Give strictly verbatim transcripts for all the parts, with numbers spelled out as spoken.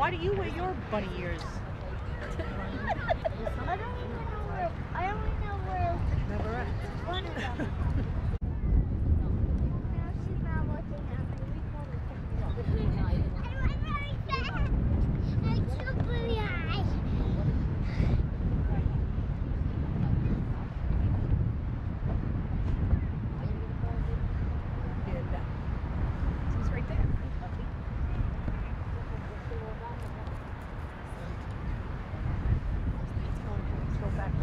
Why do you wear your bunny ears? I don't even know where. I only know where. Never at. One of them. Now she's not looking at me. I'm very fat. I'm super high. He's right there. Let's go back.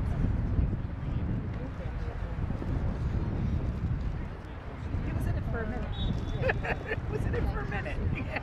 He was in it for a minute. He was in it for a minute. Yeah.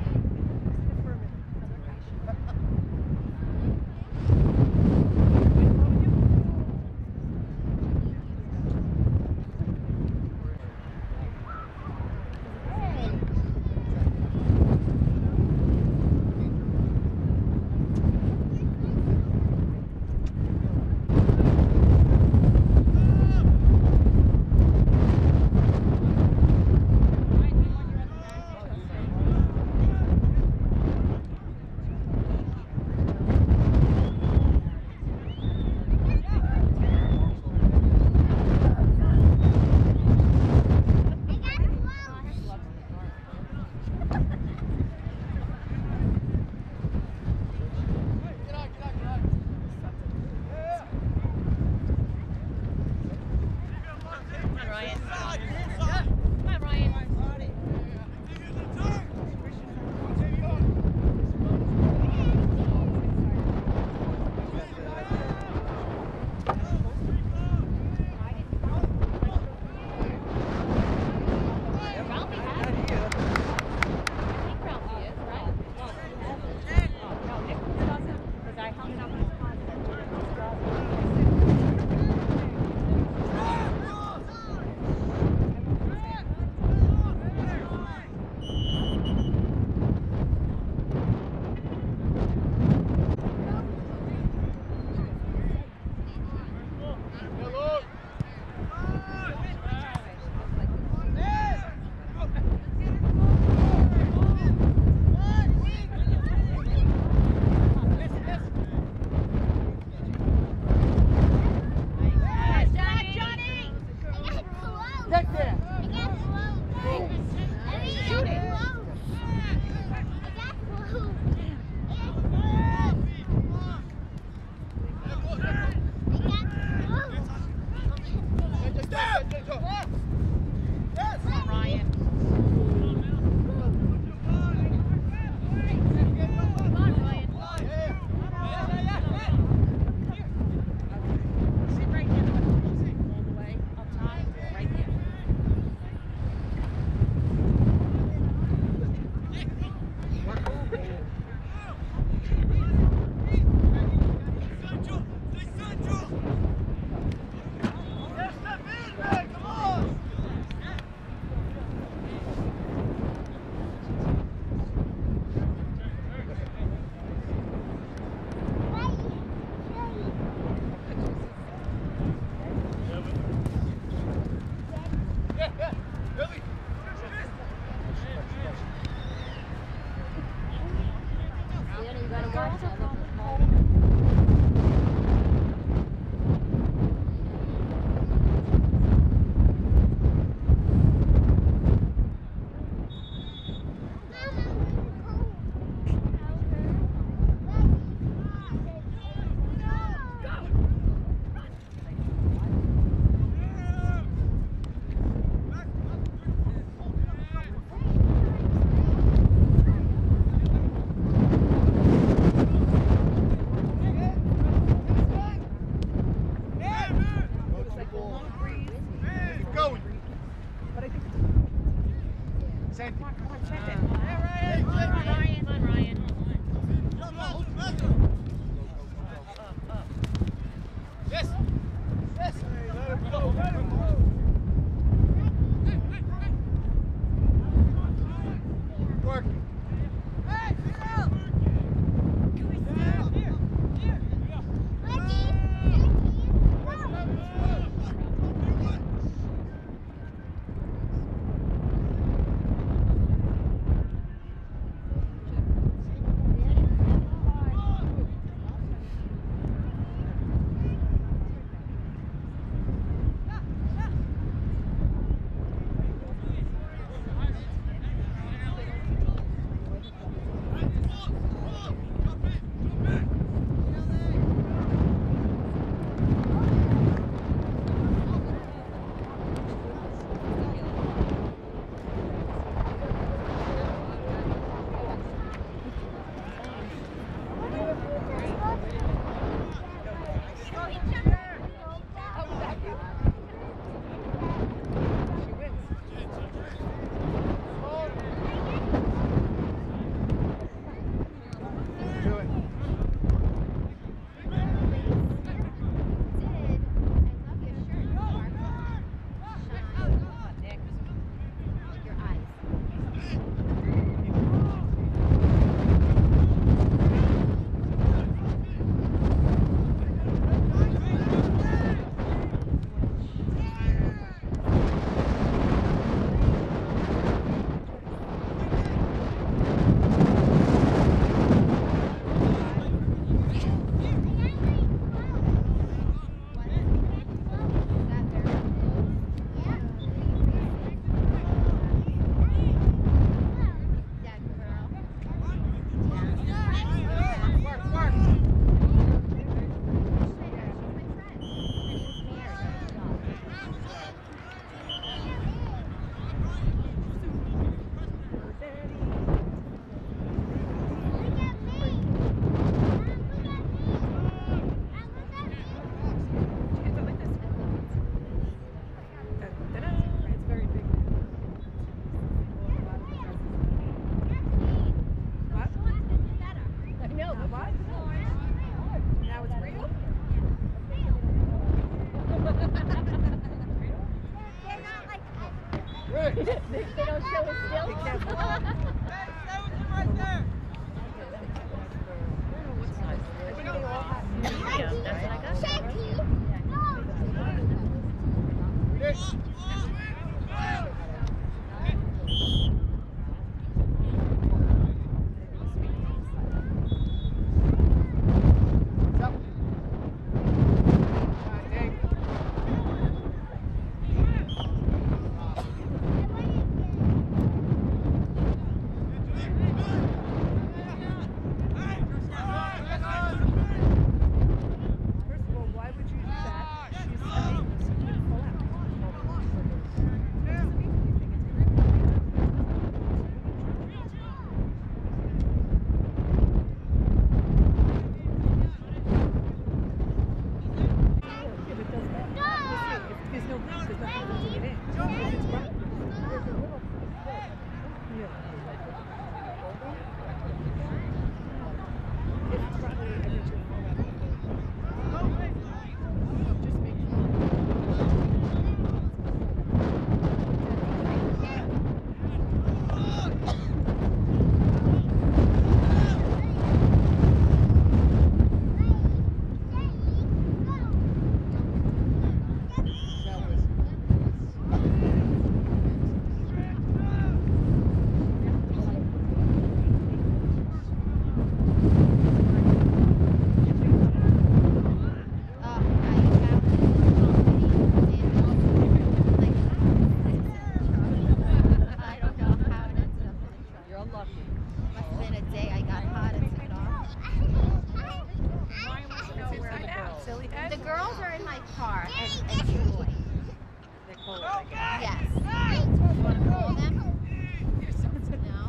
girls are in my car and, and Joy. They're cold, I guess. Yes. You want to call them? You're so No.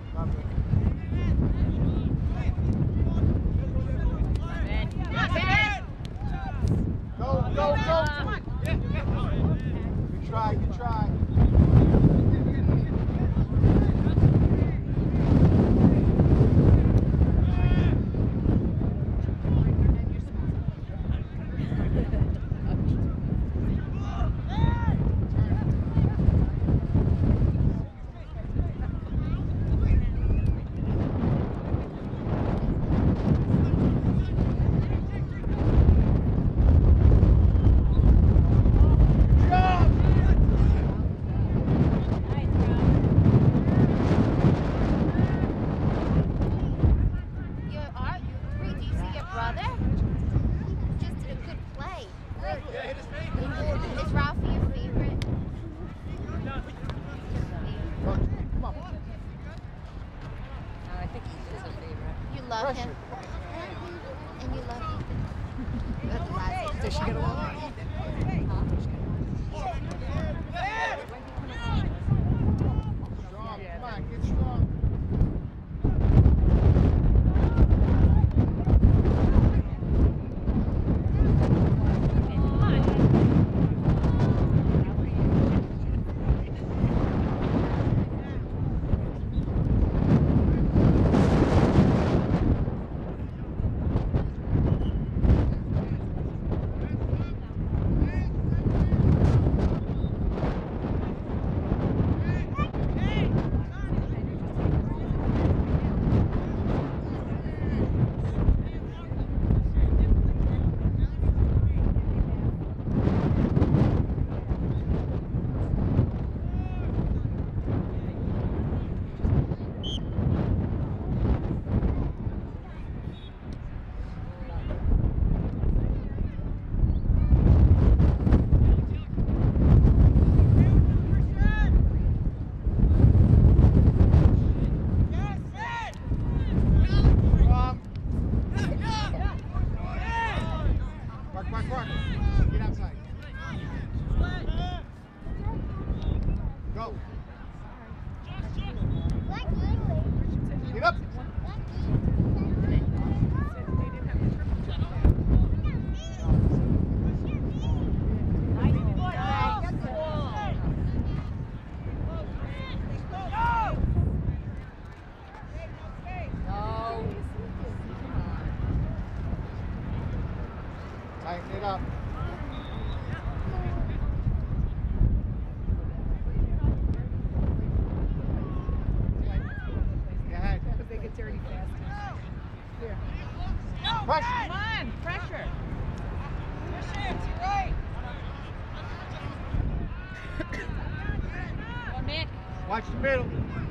Go, go, go! Good try, good try. Love him. And you love Ethan. That's the last. Does she get along? Strong, come on, get strong. Tighten it up. Go ahead. Because they get dirty fast. Here. Pressure. Come on, pressure. Push it, you're right. Go, Nick. Watch the middle.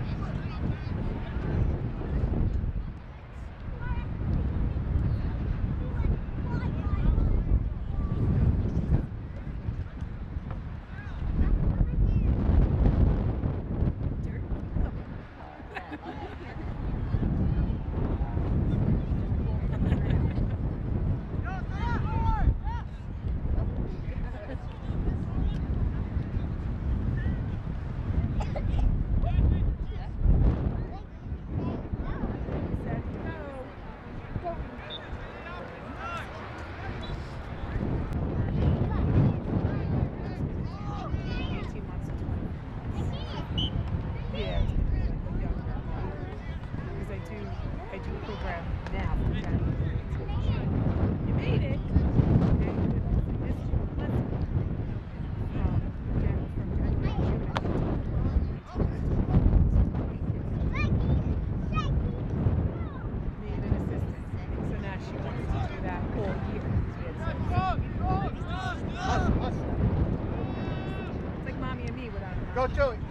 Go to it.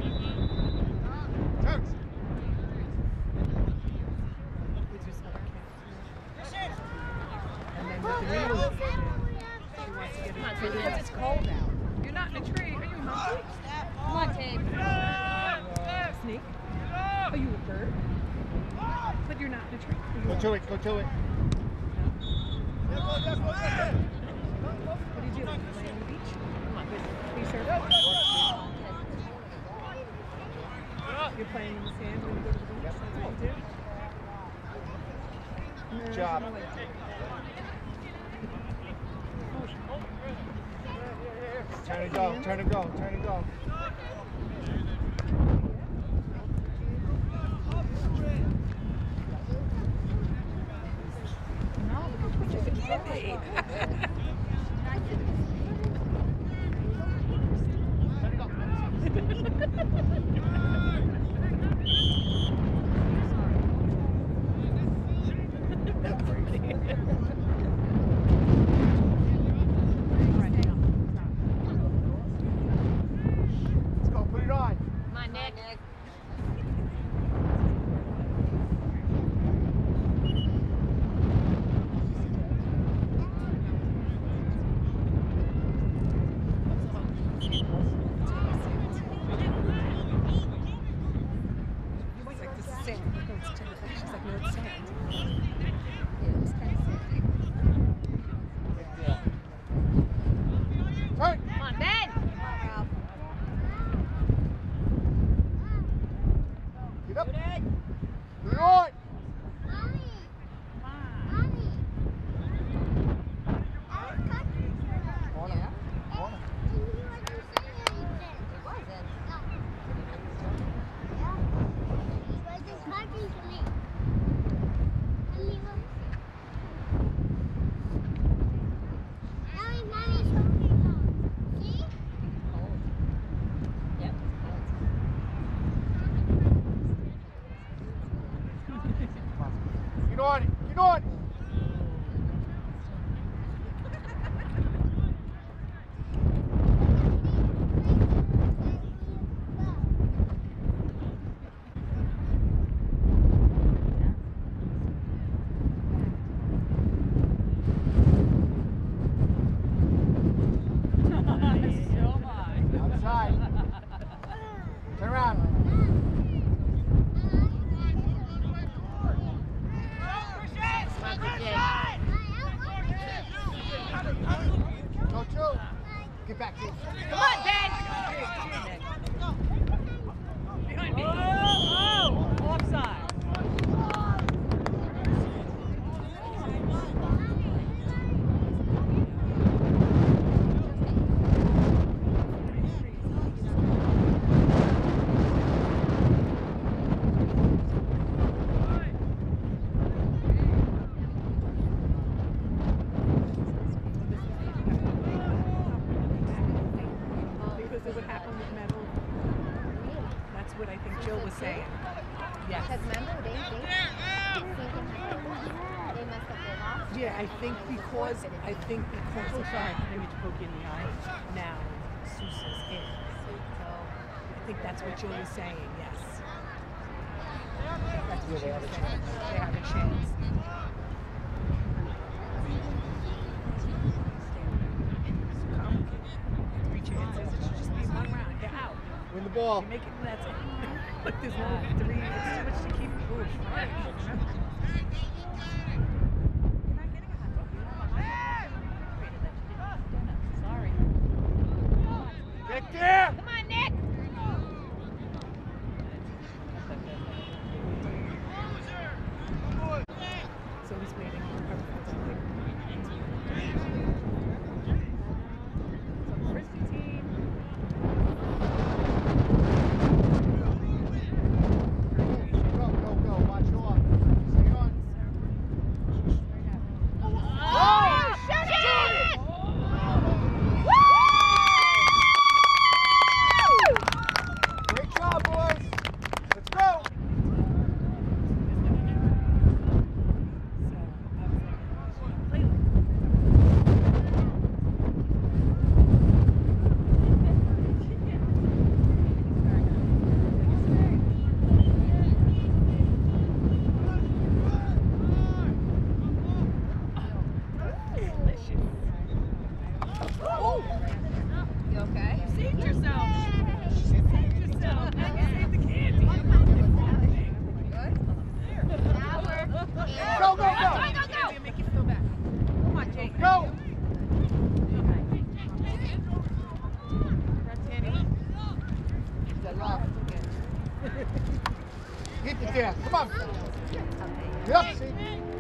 Turns. And then with the needle, she wants to get in the tree because it's cold out. You're not in a tree. Are you a monkey? Come on, Tig. Snake? Are you a bird? But you're not in a tree. Go to it. Go to it. No. you do? You play on the beach? Come on, good. Be surfing. You're playing in the sand when you go to the beach? That's what you do? Good job. Turn and go, turn and go, turn and go. I think because I think because of that image poke in the eye, now Sousa's in. I think that's what Jill was saying, yes. That's what yeah, they have a chance. They have a chance. It's complicated. Three chances, it should just be one round. You're out. Win the ball. You make it, that's it. Like there's no three, it's too much to keep push. Right. Get there! Come on, Nick! So he's waiting for her. So frisbee team. Go, go, go. Watch off. Stay on. Oh, shut it! Great job, boys. Let's go. So, up there. Come on. Get up, see.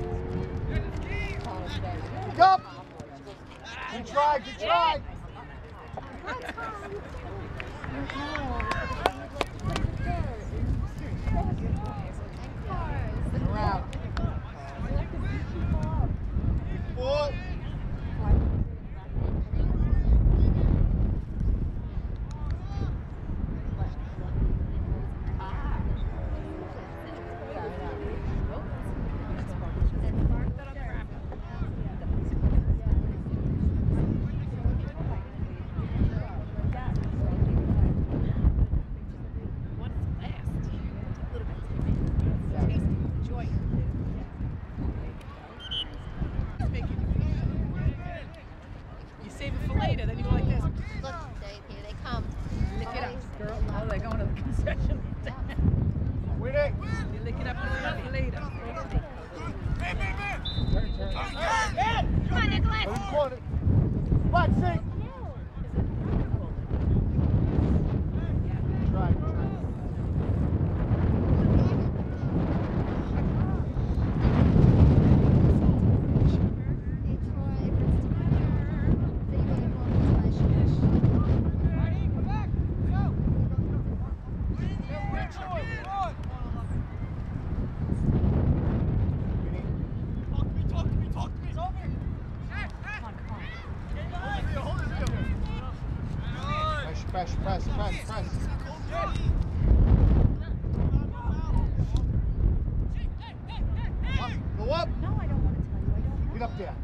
Get up. Good try, good try. Around. Ball. Press, press, press, press. Up, go up. No, I don't want to tell you. I don't know. Get up there.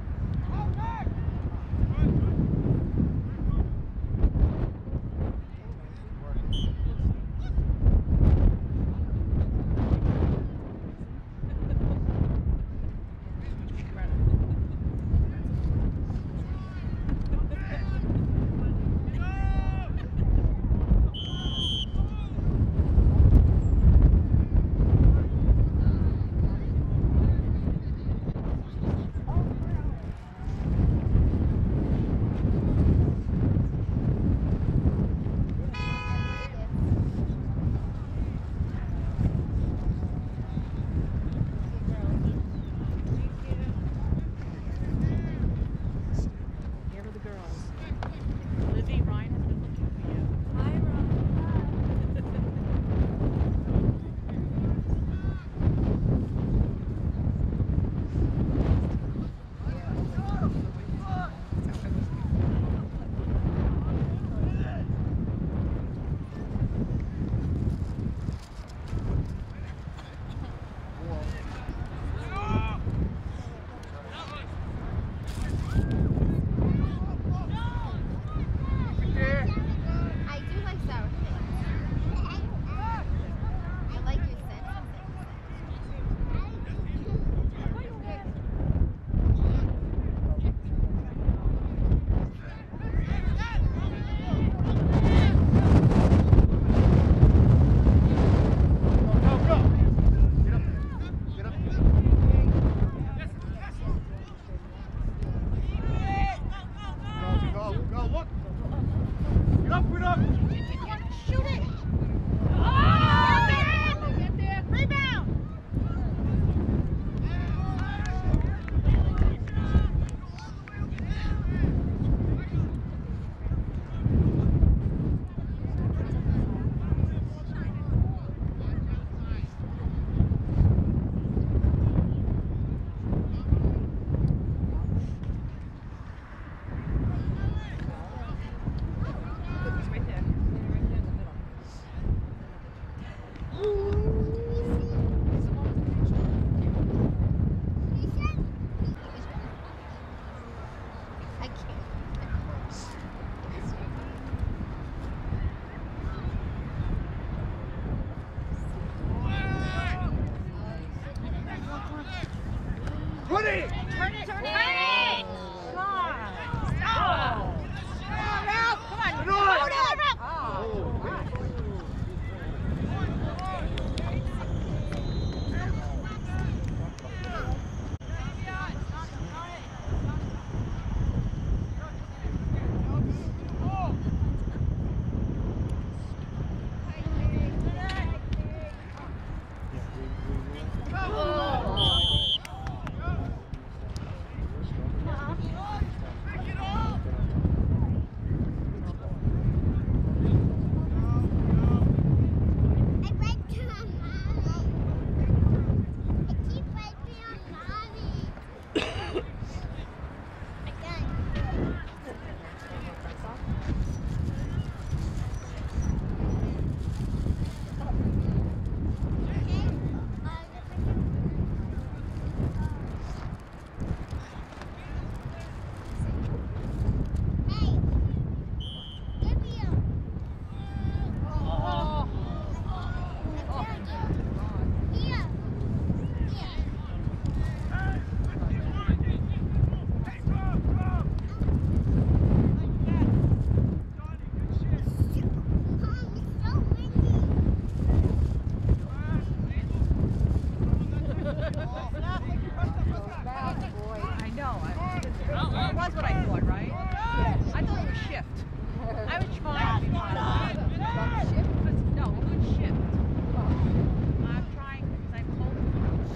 I know. I, it was what I thought, right? I thought it was shift. I was trying to be positive. Shift? No, good shift. I'm trying because I'm hoping.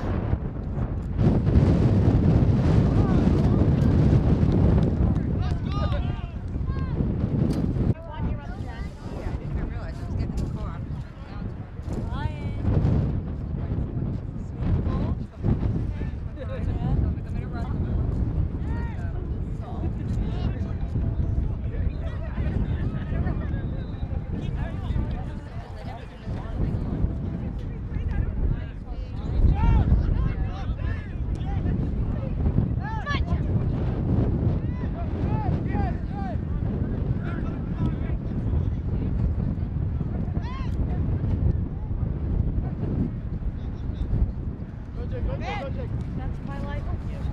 That's my life.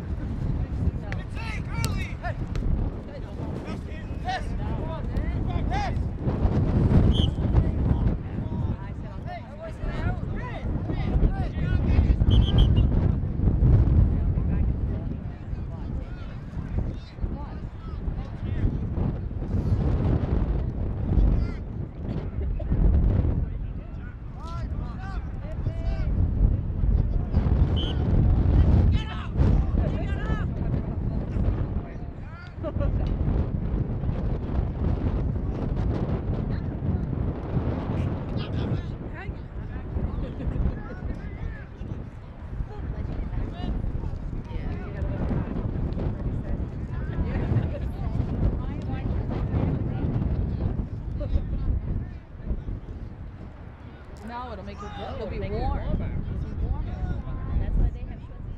No, it'll make it, it'll be warm. It'll be warm. That's why they have short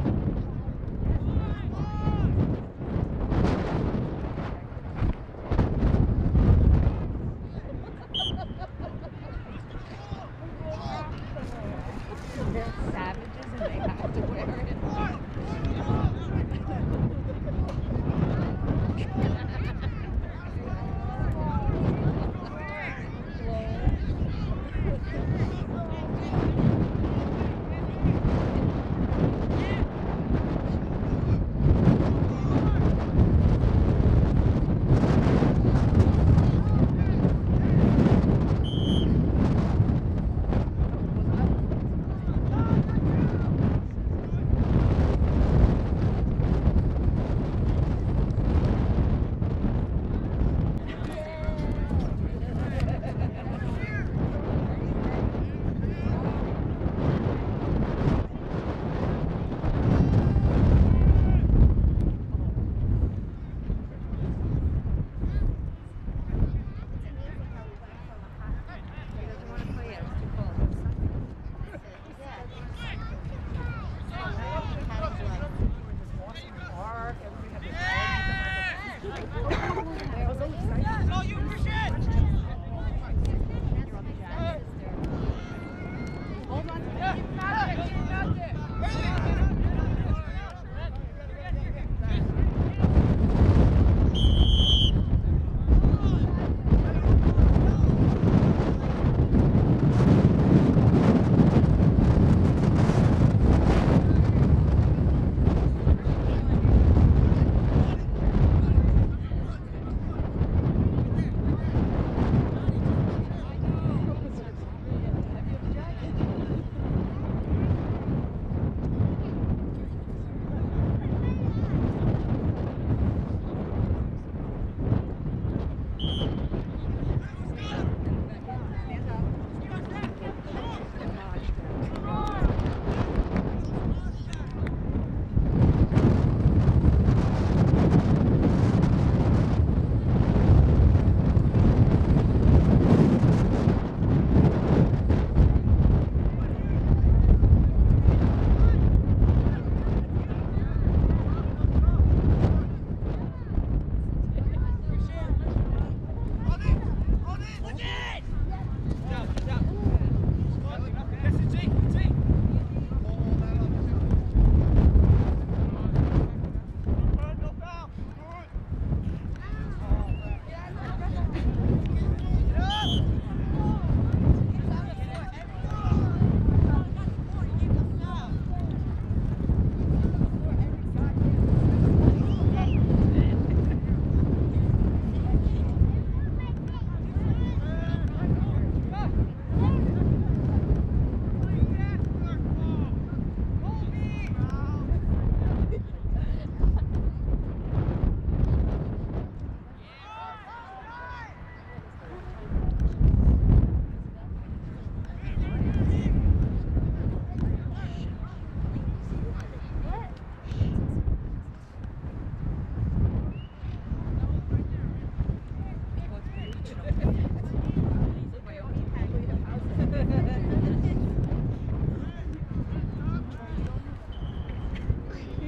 season. They're savages and they have to wear it. Hello.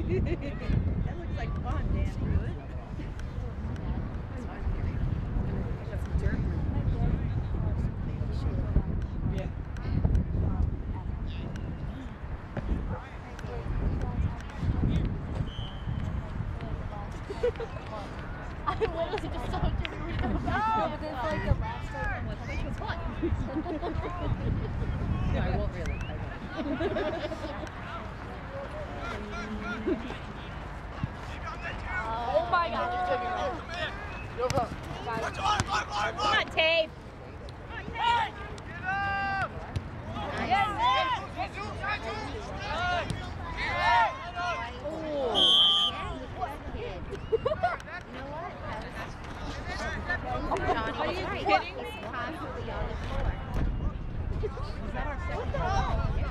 That looks like fun, Danny. Good. I got some dirt. Yeah. I literally just saw it. No, but it's like the last time. I think it was fun. No, I won't really. I won't. Oh my God. Come on, Tape. Are you kidding me? Constantly on the floor. Was that our second goal? Yeah.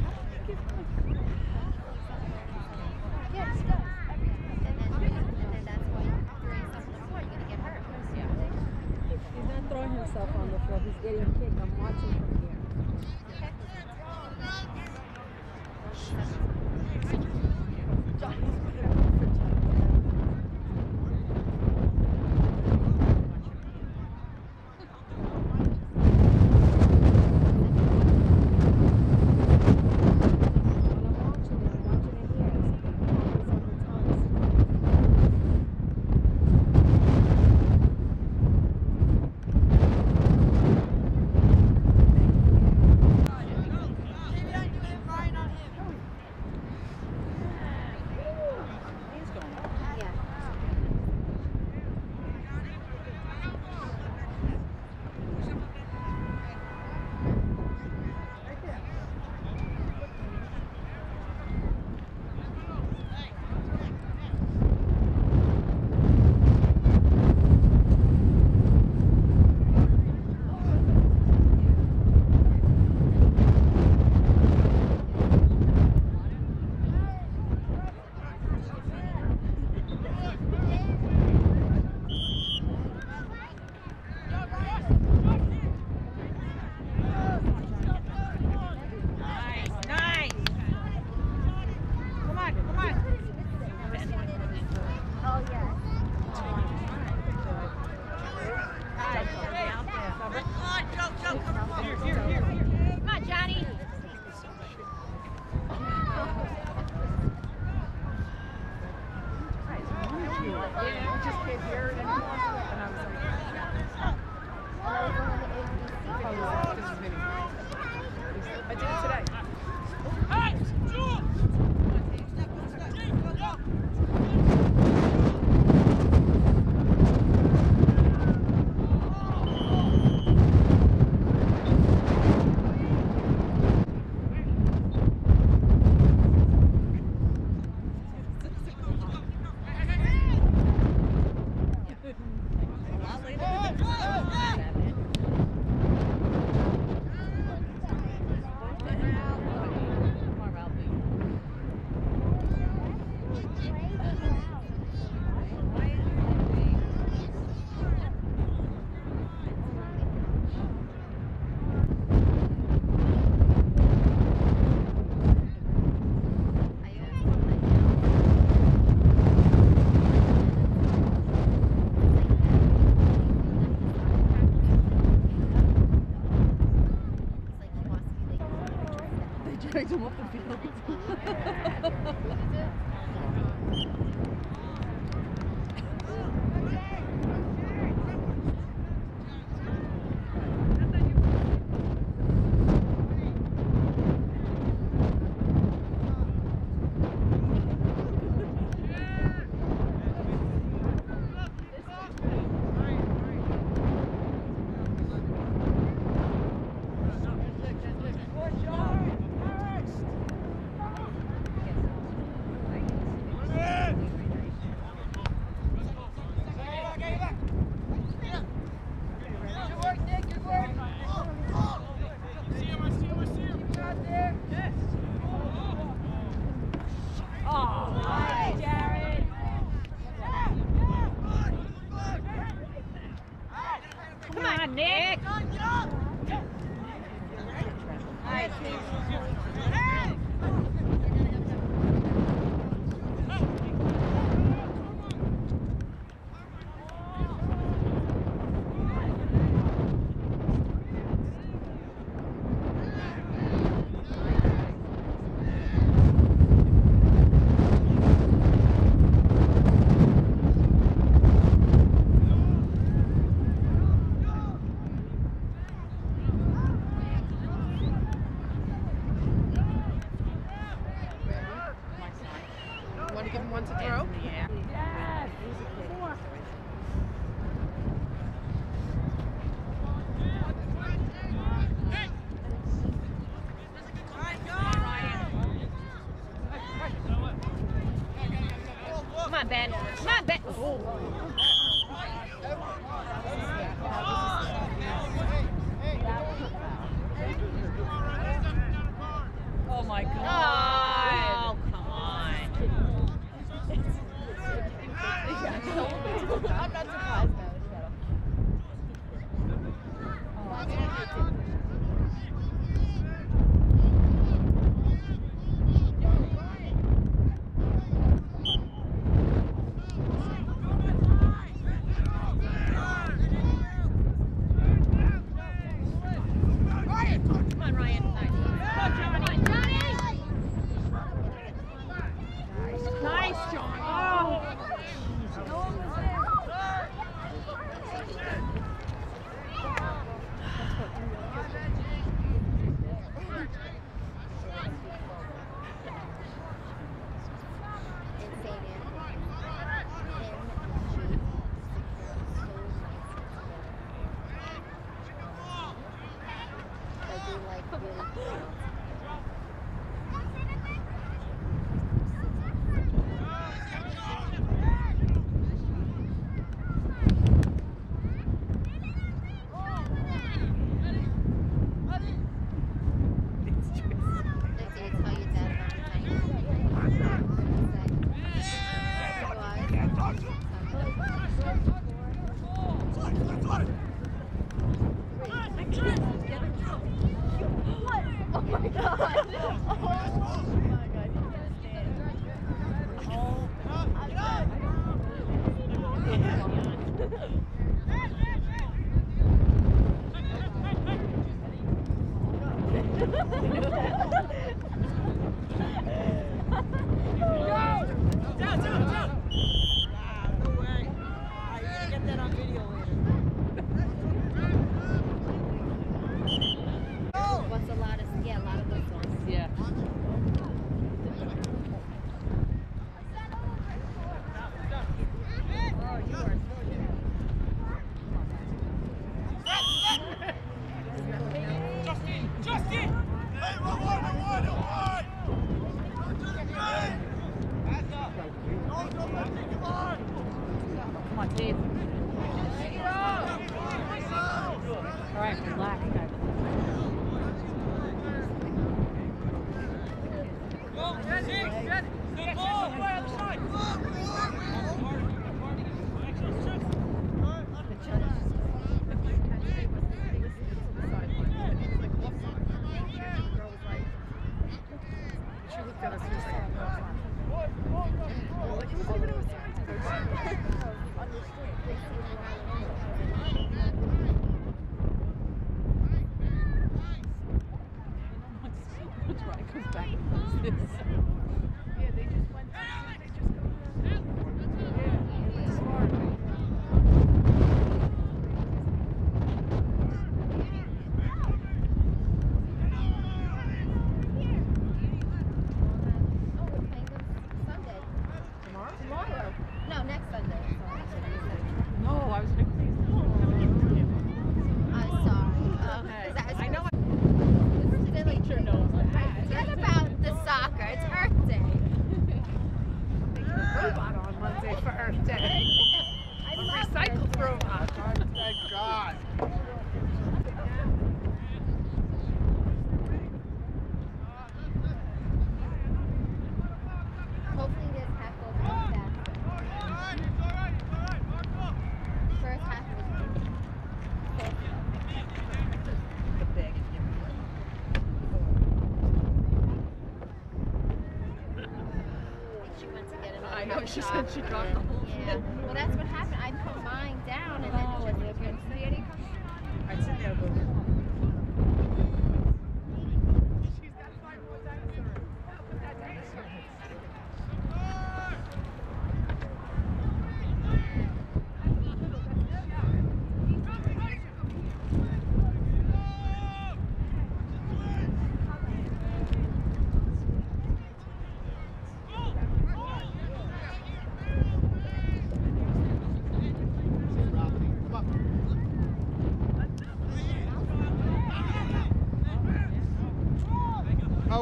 Yes, it does. And then, and then that's why throwing stuff on the floor, you're gonna get hurt. Yeah. He's not throwing himself on the floor. He's getting kicked. I'm watching from here. Dragged him off the field. to give him one to throw? Yeah. Yes. Come on, Ben. Come on, Ben. Oh. Oh my God. Oh, come on. I'm not surprised now. Come on, Ryan. Nice. Nice, John. Oh. Come on, Dave. All right, relax, guys. She said she dropped the whole thing. Yeah. Well, that's what happened. I put mine down and then Oh, it okay. couldn't see any. I'd sit there, but She's got to find one dinosaur. Put that dinosaur.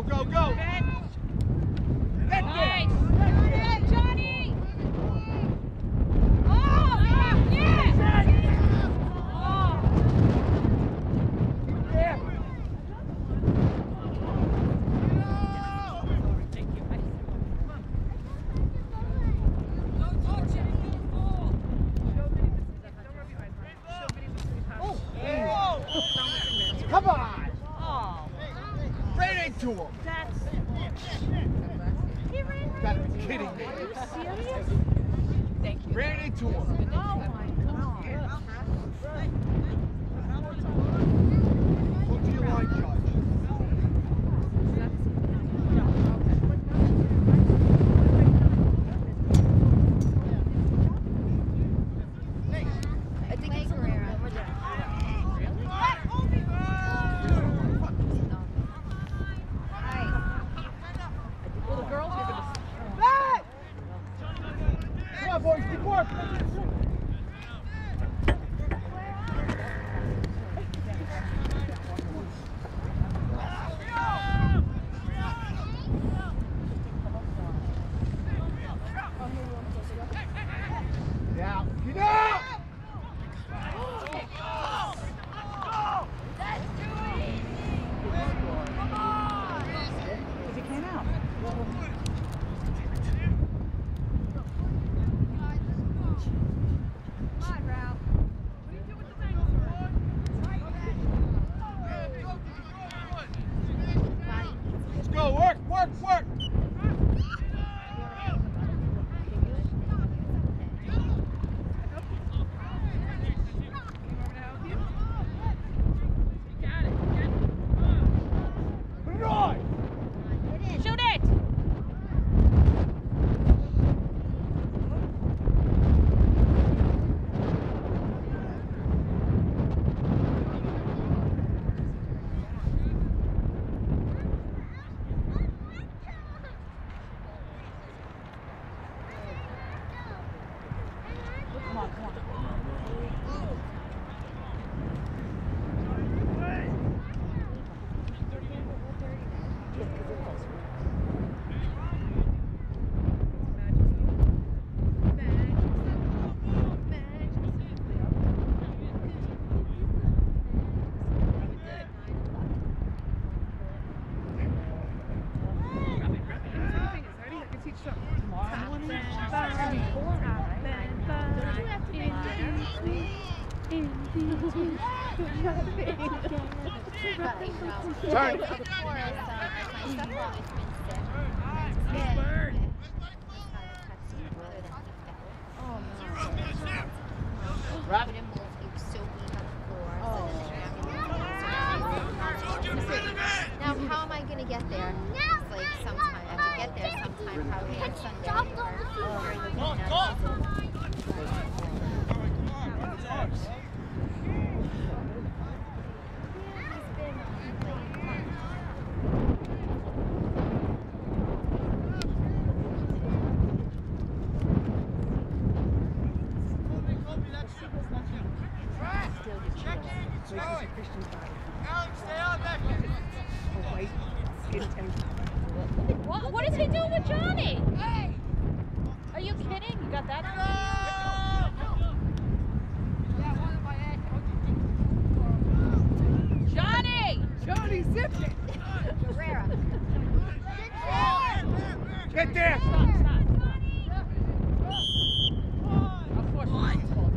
go, go! Get Get nice. there! Yeah, Johnny! Oh, yeah! Yeah! Oh. Keep there! Thank you. I just come on. Oh! Come on! Oh, Right into him! that's. Gotta be kidding me. Are you serious? Thank you. Ran into him. Oh my God. Go to your line, Judge. I think it's Herrera. Well, the girls are going to. Come on, boys, keep working. Now, get out! Because he came out. Let's go, work, work, work! Put it on! Shoot it! Come on, come on. Turn. Wrap. Now, how am I going to get there? It's like sometime. I have to get there sometime, probably on Sunday or during the weekend. What, what is he doing with Johnny? Are you kidding? You got that on? Johnny! Johnny, zip it! Herrera. Get there! Stop, stop, stop. Of course, it's called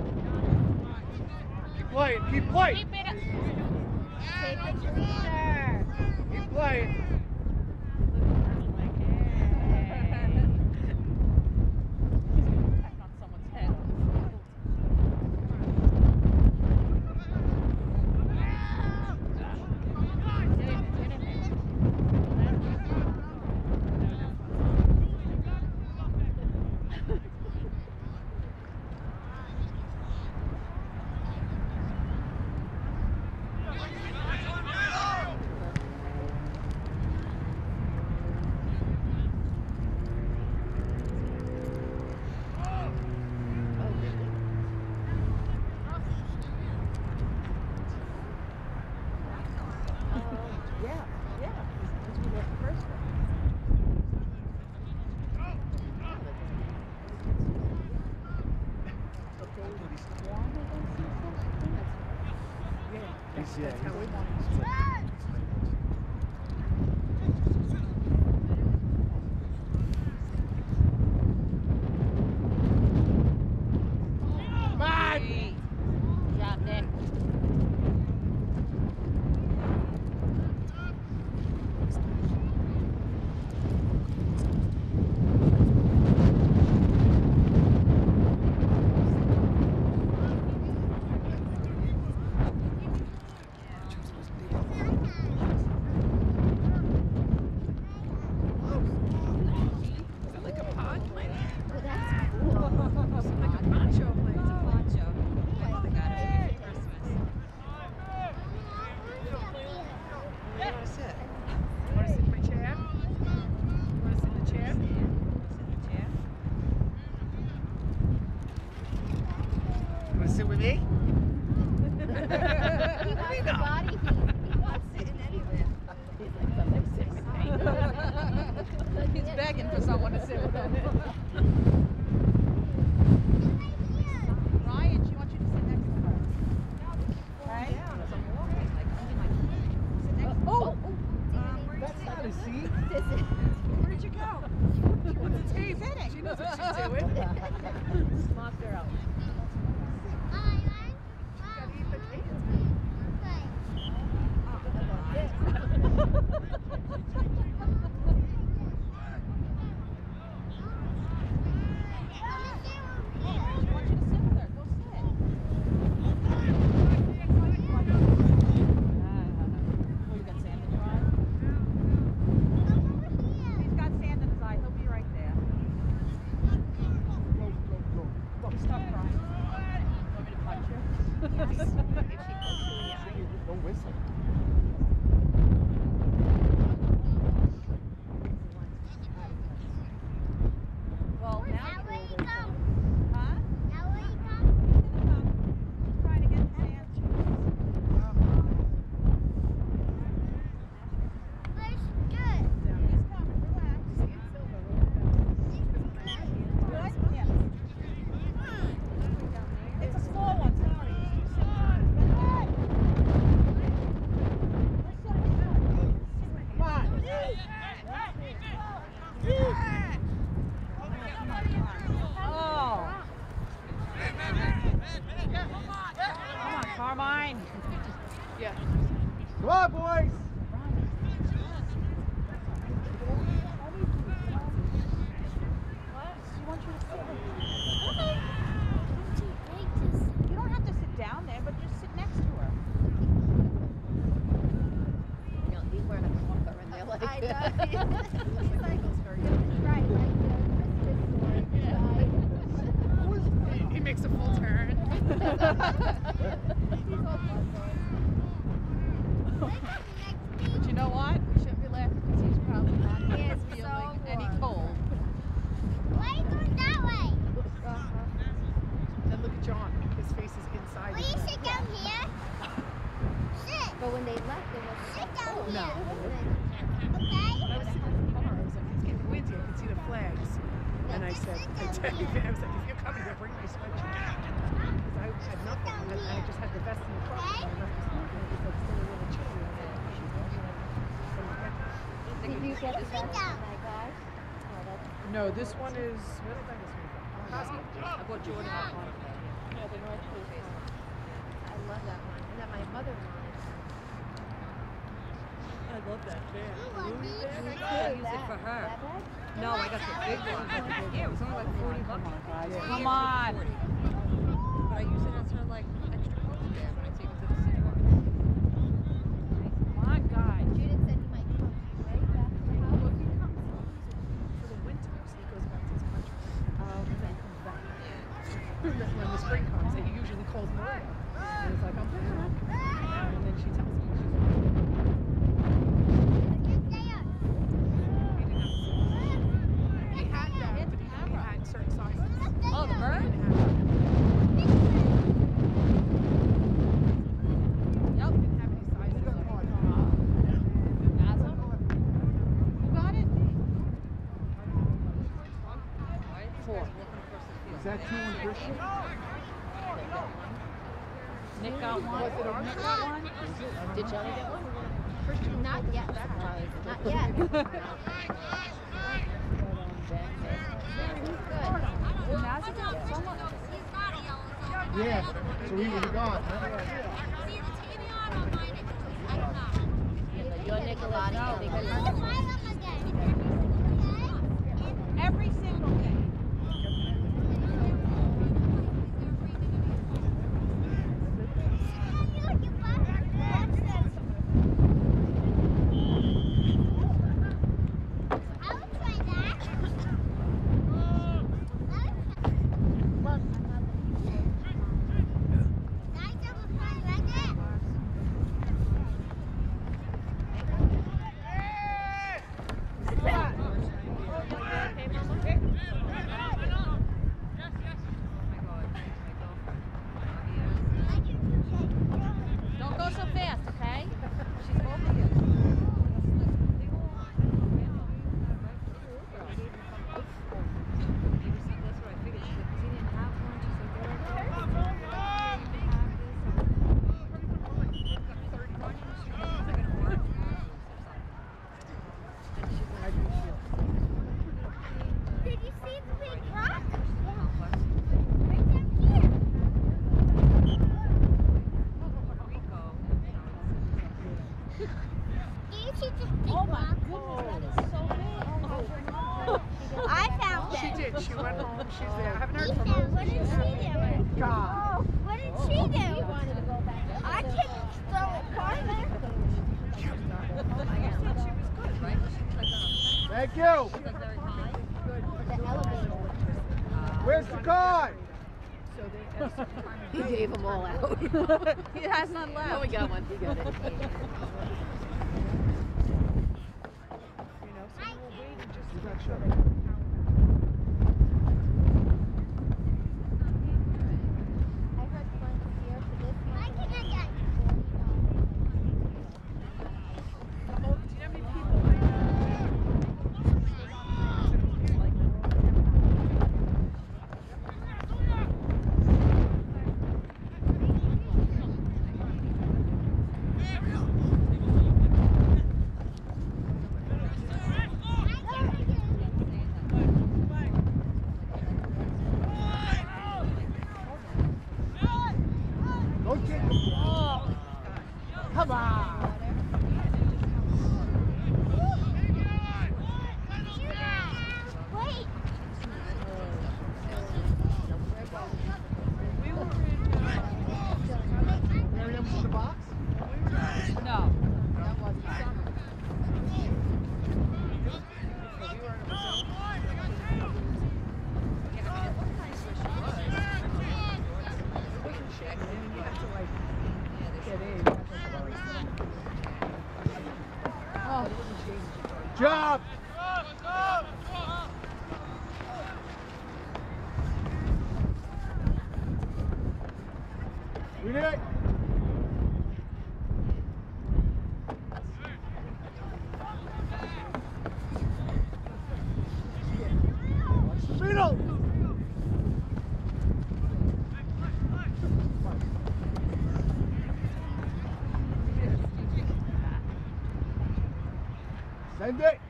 that. Keep playing, keep playing! Keep it up. Take the leader. Keep playing! Back on someone's head. Get in there, get in there. He's, yeah, That's how we he's- want it. Good job, Nick. Is that like a pod plant? Oh, that's cool. Like a poncho plant. Poncho. My mother got it for me for Christmas. Where do you want to sit? Want to sit in my chair? Want to sit in the chair? Sit in the chair. Want to sit with me? He wants the body heat. He wants Sitting anywhere. He's begging for someone to sit with him. Ryan, she wants you to sit next to her. Right? Down as I'm walking. Like, I mean, like, sit next to her. Oh! Um, where'd you That's sit? not a seat. This is. Where'd you go? She wants a tape. Sitting. She knows what she's doing. Smart girl. Gotta eat the cake. She wants you to sit with her. Go sit. Oh, you got sand in your eye? He's got sand in his eye. He'll be right there. Go, go, go. Don't stop crying. Want me to punch you? Don't whistle. Well, now Now you where you go? Huh? Now where you go? He's gonna come. He's trying to get the sand. Where's good? He's coming. Relax. Good? Yes. It's a small one, sorry. Come on. Oh. Come on, Carmine. Yeah. Come on, boys. She wants you to sit with her. Too big to sit. You don't have to sit down there, but just sit next to her. You know, he's wearing a comforter in there like I that. know. He's like, right, like the Christmas story. He, he makes a full turn. He's all buzzed. But you know what? We shouldn't be laughing because he's probably not He is feeling so any warm. cold. Why are you going that way? Then look at John. His face is inside. Will his you head. sit down here? Sit. But when they left, it was Sit down cold. here. When Okay? I was sitting in the car, I was like, it's getting windy. I can see the flags. And I said, I tell you, I was like, if you're coming here, bring my sweatshirt. Because I had nothing. And I, I just had the vest in the car. And I left this morning. It was like still a little chilly. I was like, oh, she's going to Did you get the Sit best down. of my guy? Oh, that's No, this one is, where did I buy this one from? Costco. I bought Jordan that one. yeah, the North Face one. I love that one. And that my mother wanted. I love that chair. I use it for her. That bag? No, I got the big one. Yeah, it was only like forty bucks. Yeah. Come on. But I use it as her like extra coat there when I take it to the cinema. Come on, guys. Judith said he might come right back to the house. Well, he comes for the winter, so he goes back to his country. Um, and then he comes back. when the spring comes, and he usually calls Maria. And it's like, I'm back. And then she tells me she's like, he had that, but he only had certain sizes. Oh, the bird? He didn't have Yep. He didn't have any sizes. Asm? Who got it? Four. Is that two and Christian? Nick got one. Was it a Nick got one. Did Johnny get one? Not yet. Not yet. Well, now's the time. Someone. Yeah. So we were gone. You're Nicholas. No. Every single day. Don't go so fast, okay? She's over you. That's what I figured. She said, 'cause he didn't have one. She said, "They're okay." Did you see the big rock? Oh my goodness, that is so big. I found it. She did. She went home. She's there. I haven't heard from Ethan, her. what did she do? God. What did she do? I can throw it farther. Thank you. Where's the card? He gave them all out. He has none left. Oh, we got one. He got it. You know, so we'll wait and just to make sure. I heard one here for this one. I can get it. Oh, do you know how many people I know? Go kick the ball. Come on. Wait. We were in, uh, Miriam was in the box? No. Job. We did it. Watch the middle. Send it.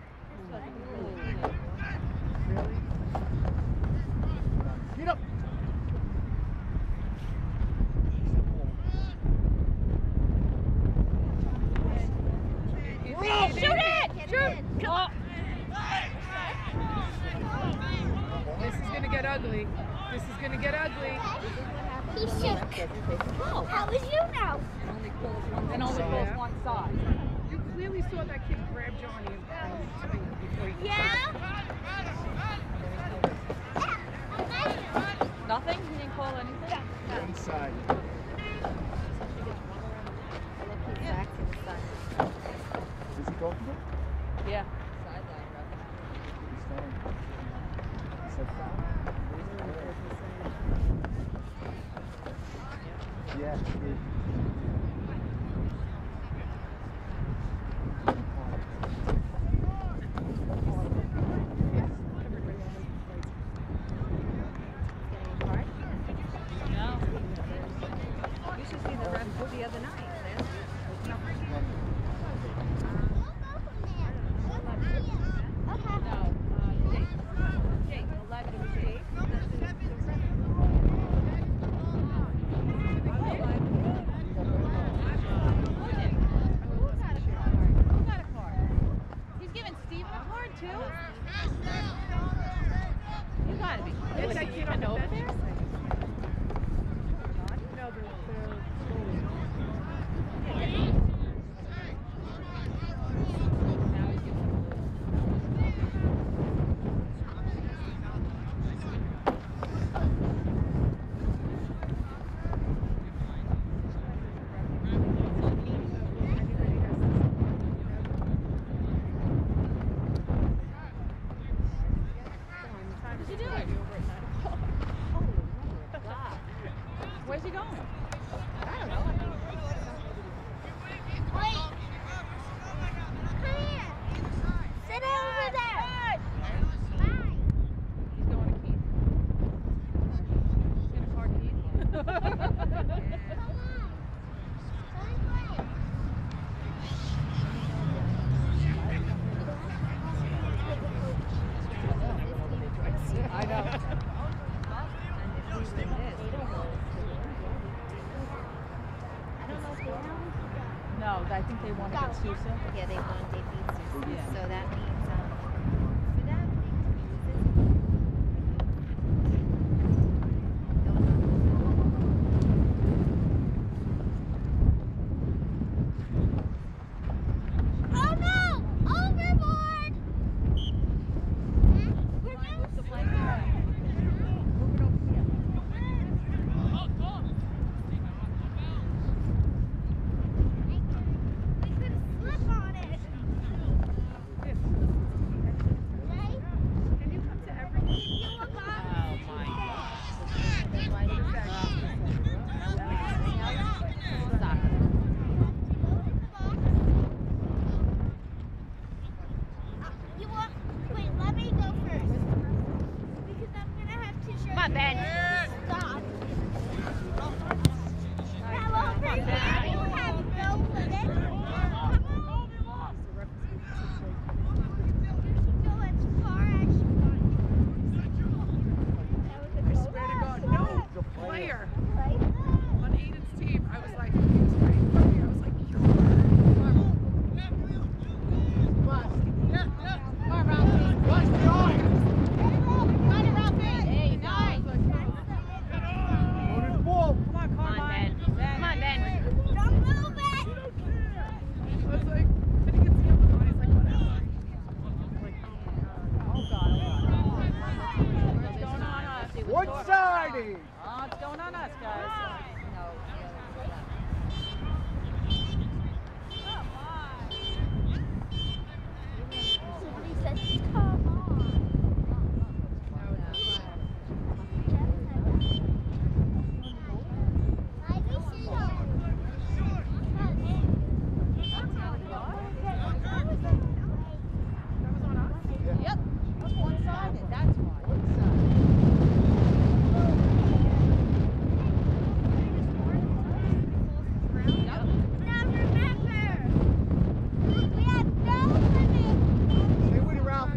Get up. Shoot it! Shoot! Oh. this is going to get ugly. This is going to get ugly. He shook. How would you know? And only Yeah. goes one side. You clearly saw that kid grab Johnny and and swing it before he Yeah? Nothing? He didn't call anything? Inside. Is he comfortable? Yeah. He's fine. He said foul? Yeah. he did. No. You should see the the other night. Where's he going? I don't know. Wait. Come here. Sit over there. Bye. He's going to Keith. He's going to park Keith. Come on. I know. No, I think they won against Sousa. Yeah, they won. They beat Sousa. Yeah. So that means um, for them, Oh no! Overboard! We're What's the play there? Move it over here. We could slip on it. Right? Can you come to everything? You look off. Oh my You want? Wait, let me go first. Because I'm gonna have to show Come on, you Ben. where to stop. Now over here, you have no limit. Come on. You can go as far as you want. I swear to God, no player Right? on Aiden's team. I was like, he was right in front of me. I was like, you're Go to the ball. come on, Come on, Ben. Come on, Ben. Don't move it. I was like, and he gets the other one. He's like, whatever. Oh God. What's going on us? One-sided. Oh, it's going on us, guys. Somebody says, come on. Yep. That's one-sided. That's why. Yep. Now remember, we have no limit. Stay with it, Ralph.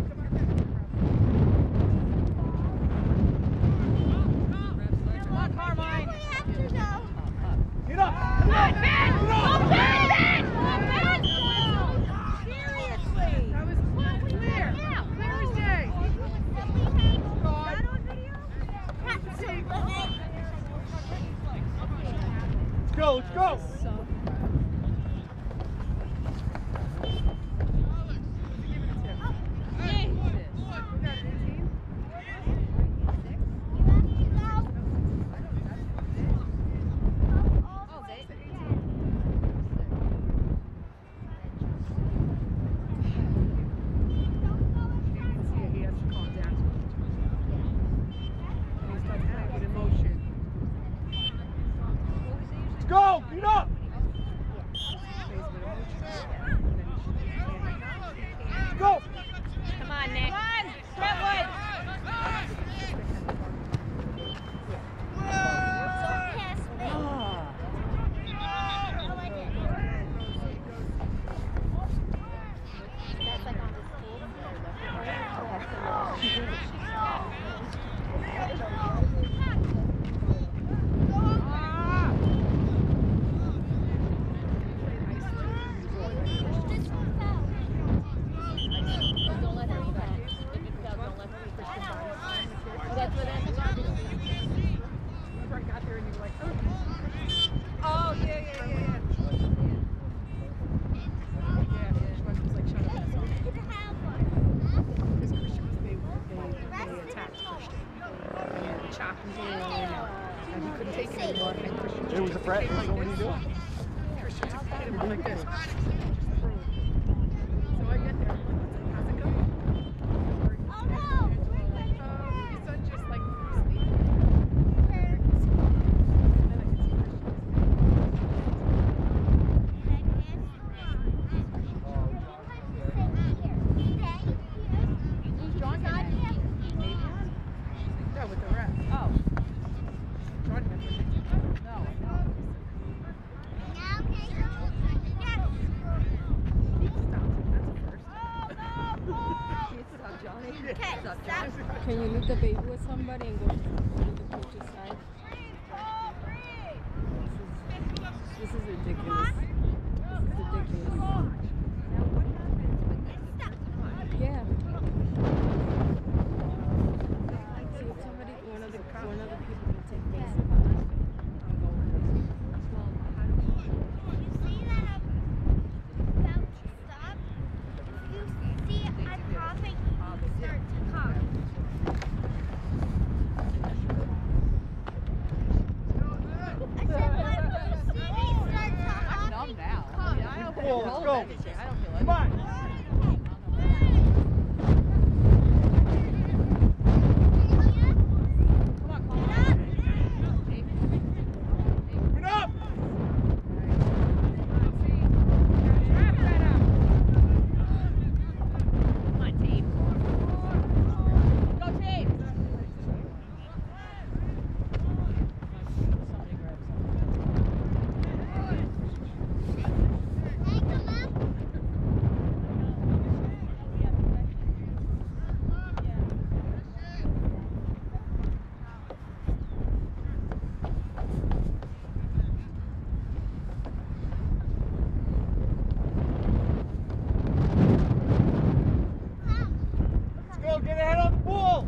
Come on, Carmine. We have to go. Get up. Come on, Ben! Come Ben! Ben! Ben! Seriously! That was clear. Yeah, Clear as day. God. That's a limit. Let's go. Let's go. Yeah, he has to calm down. And he starts playing with emotion. Let's go. Get up. back to Christian. And chopping down. And he couldn't take it anymore. And Christian just It was a took the frat. kid like What do you this. do? Christian just hit him like this. So I get there. How's it going? Oh no! Um, my son just like sleep. Where? And then I could see Christian. Who's John gonna have? Maybe. No, with the rep. Oh. John gonna have. No, I know. Can you leave the baby with somebody and go to the coach's side? This is, this is ridiculous. This is ridiculous. Yeah. See if somebody, one of the, one of the people can take place. Ball, let's go. Come on. Get ahead on the ball!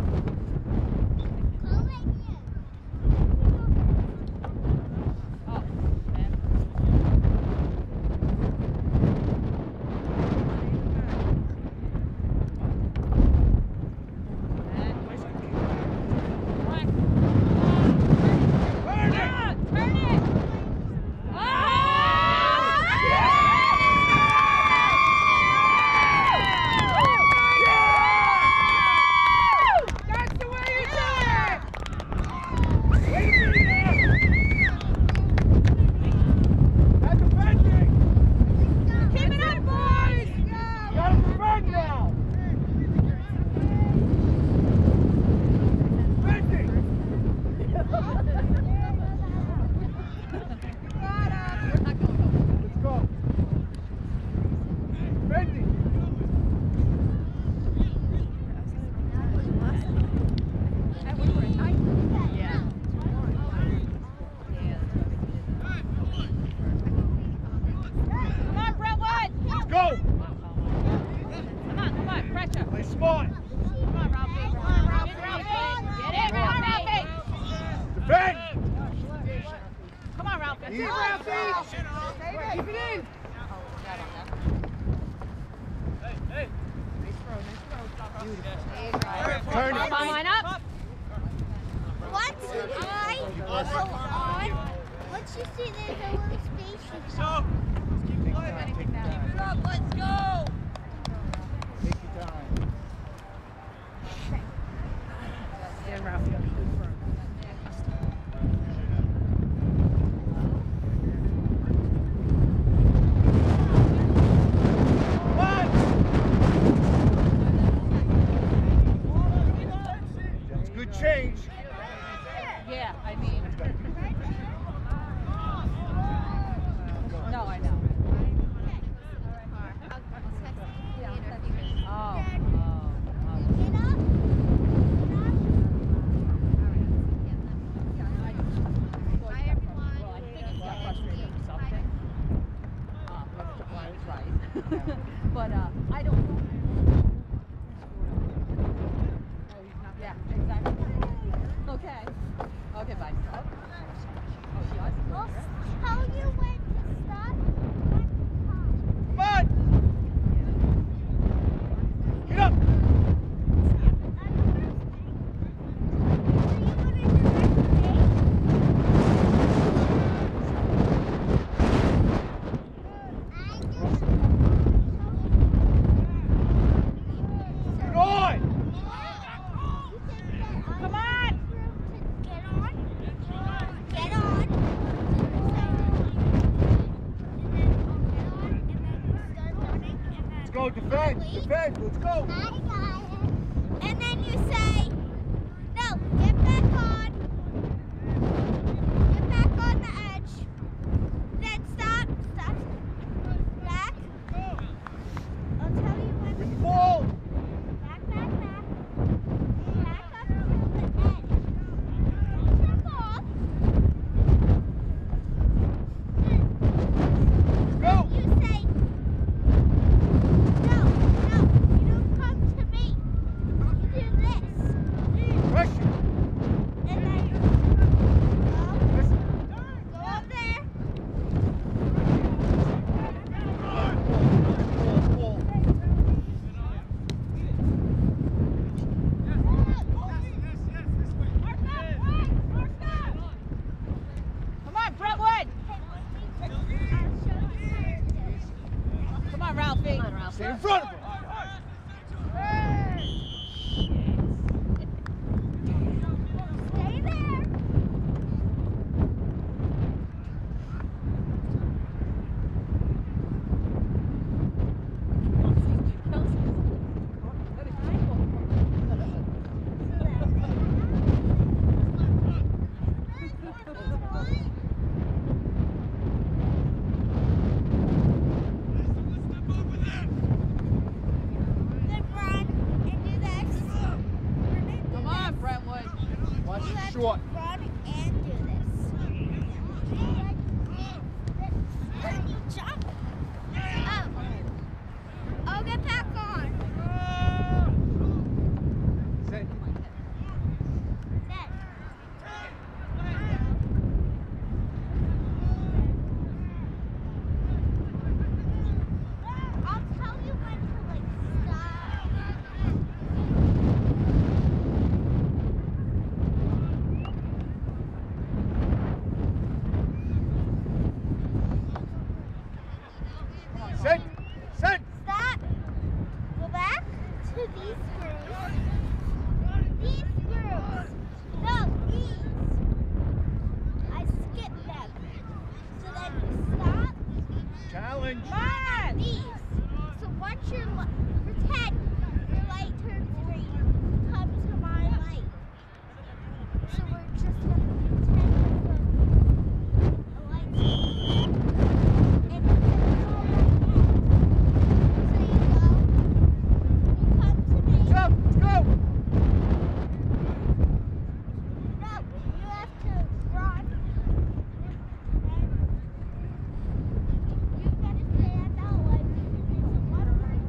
Turn it. Line up. What? I go on. Once you see there's a little station. So. Take your time. Take your time. Let's go. Take your time. Dan Ralphie up in front. Change. Yeah, I mean. No, I know. Oh. Oh. But uh, I don't know. Oh, he's not. Yeah, exactly. Okay. Okay, bye. go, defend, defend, let's go. I got it. And then you say, no, get back on. Get back on the edge. Then stop, stop, back. I'll tell you when to Ball. back, back, back. Back up to the edge. Get your ball. Go. You say, no, no, you don't come to me. You do this. Pressure. And then go, go up there. Ball, ball. Come on, Brentwood. Come on, Ralphie. Come on, Ralphie. Stay in front of him. Stay there. Then run and do this. Come on, Brentwood. Watch You it have short. to run and do this. Then you jump. Oh. Oh, get back on. Set. Then. I'll tell you when to like stop. Set. Set. Stop. Go back to these screws. These screws. No, these. I skipped them. So then you stop. Challenge. Come on. These. So once your li- pretend your light turns green, come to my light. So we're just gonna pretend that the light and then it's all right now. So you go. You come to me. Jump. Let's go. No, you have to run. You gotta stay at that one. It's a one line.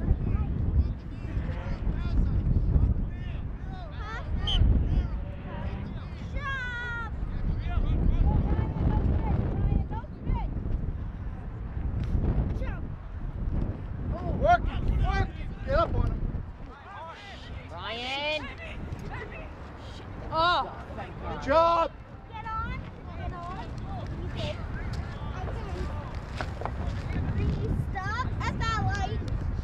Huh? Stop! Jump. Work it. Work it. Get up on him. Ryan. Oh. Good job. Get on. Get on. You did. Okay. You stop at that light.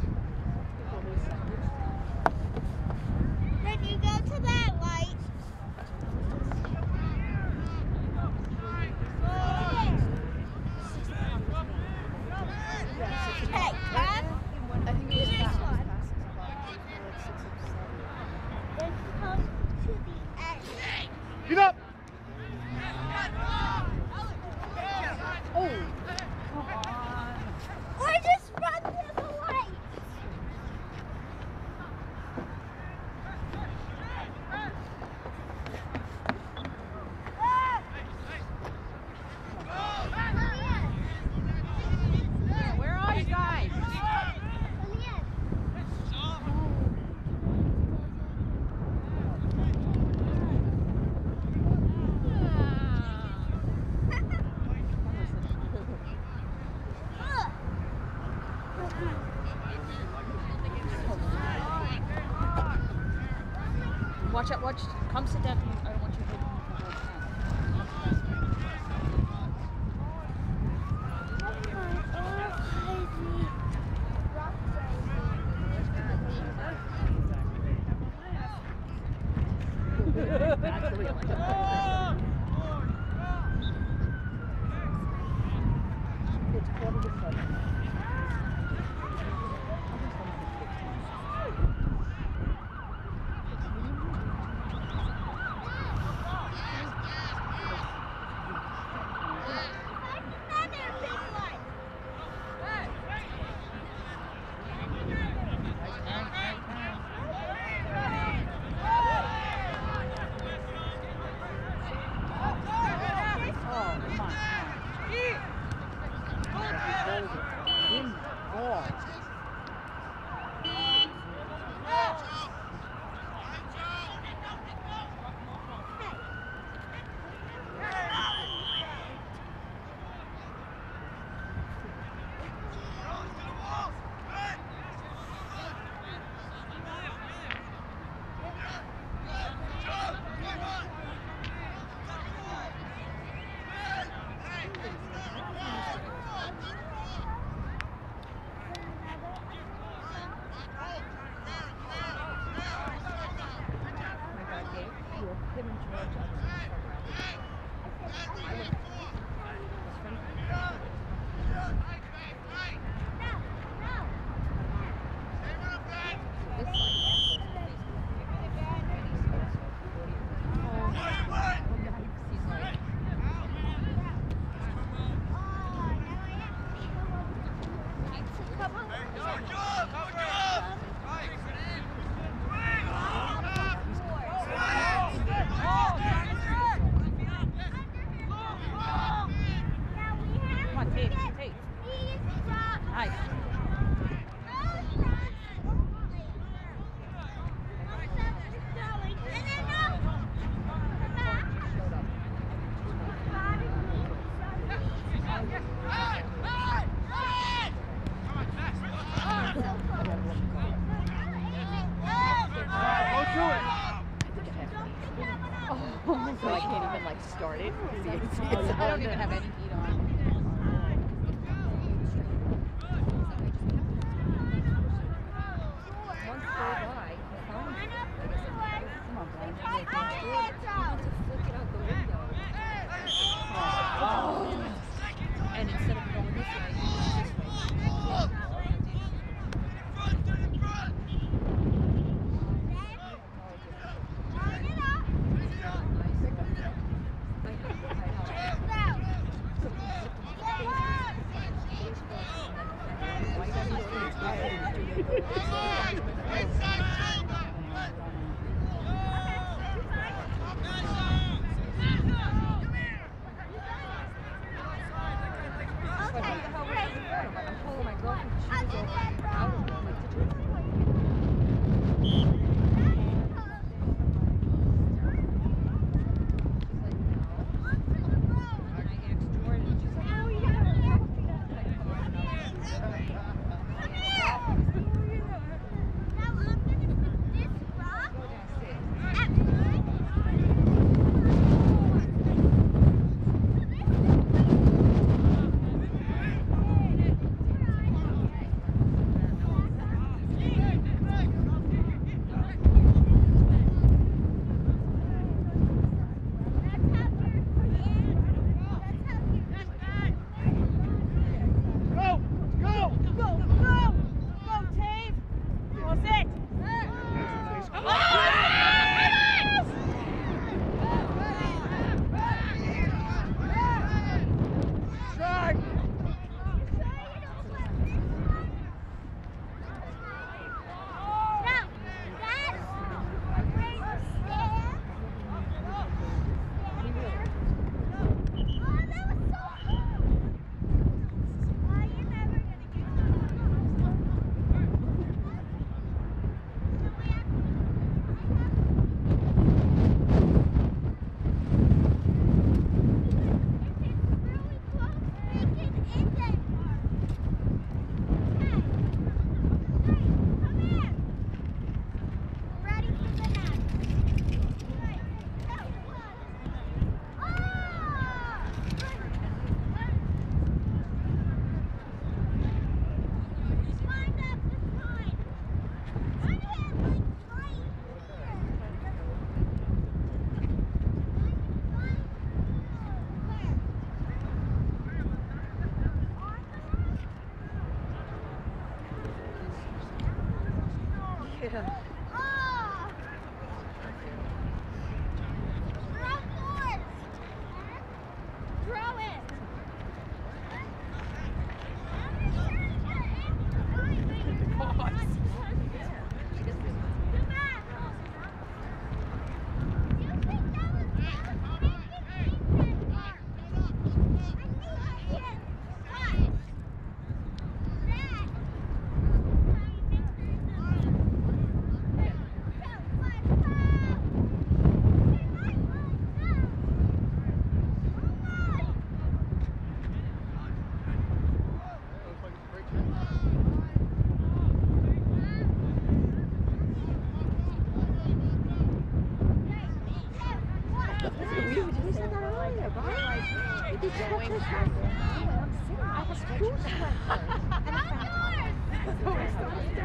Then you go to that light. Okay, grab this one. Then come to the edge. Get up. Or just run through the light. Where are you guys? Watch out, watch. Come sit down. I don't want you to hit the whole him and George. So I can't even like start it. See, see, oh, I don't even have any heat on. Once they lie, come on, Brian. They want to flick it out the window. Oh. And instead of going this way, you go this way.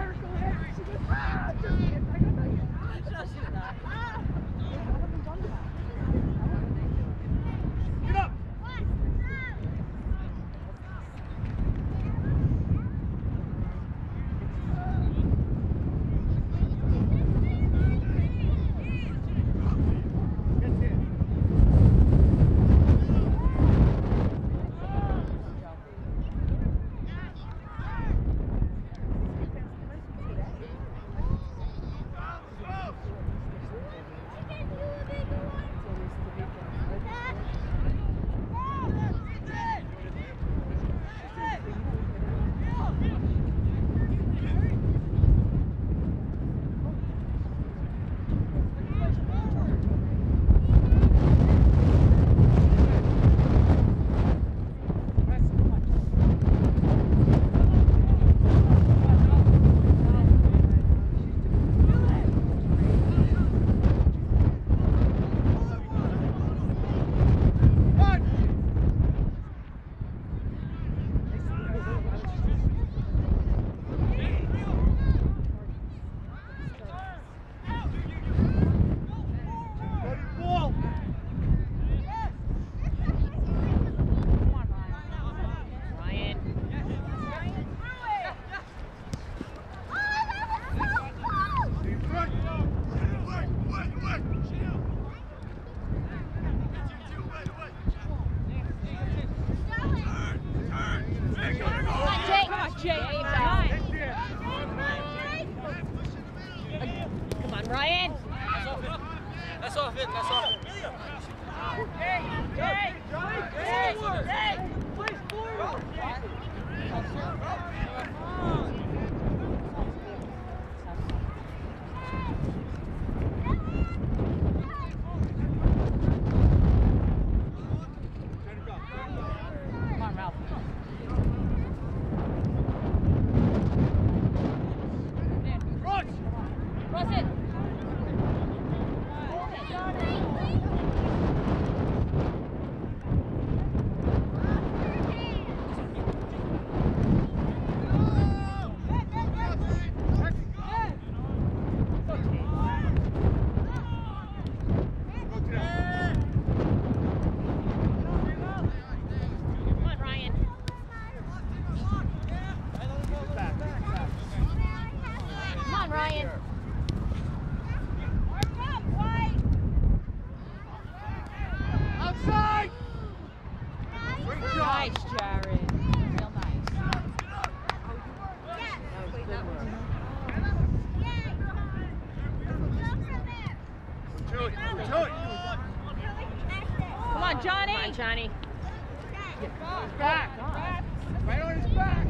I haven't done that. Jay, nine. Come on, Ryan. That's off it. That's off it. Jay, Jay, Jay, Jay. Please forward. Come on, Ralph. Cross. Cross it. Johnny. Johnny. Back. Right on his back.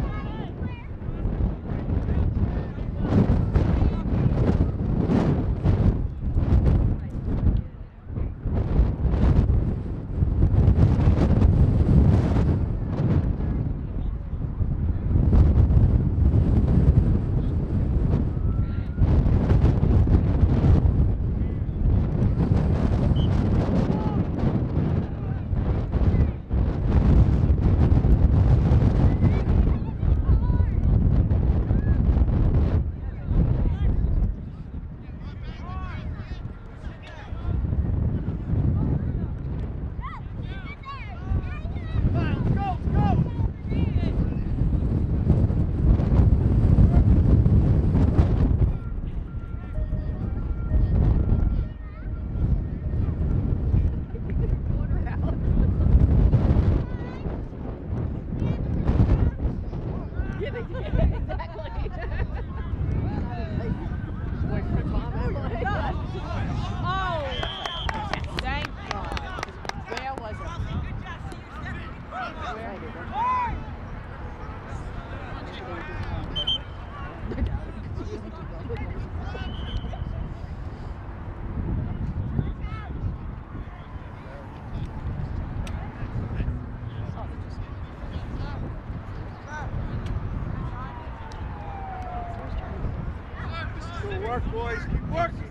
Good work, boys. Keep working.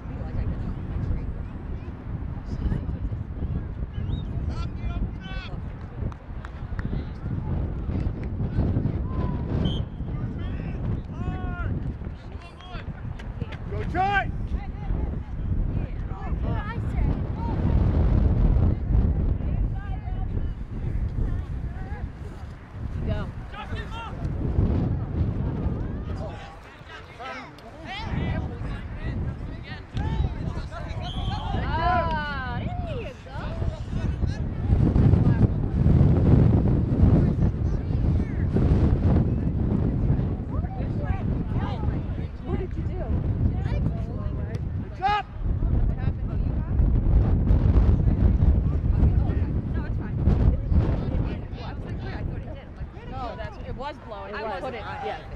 Go, Joy! Go. Was blowing. I put it. Yeah.